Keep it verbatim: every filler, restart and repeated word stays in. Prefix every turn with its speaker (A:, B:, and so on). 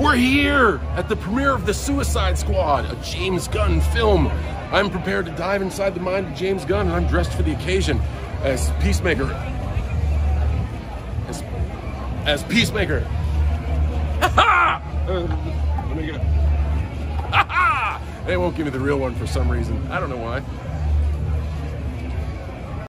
A: We're here at the premiere of The Suicide Squad, a James Gunn film. I'm prepared to dive inside the mind of James Gunn, and I'm dressed for the occasion as PeaceMaker. As, as PeaceMaker. Ha ha! Uh, let me get it. Ha ha! They won't give me the real one for some reason. I don't know why.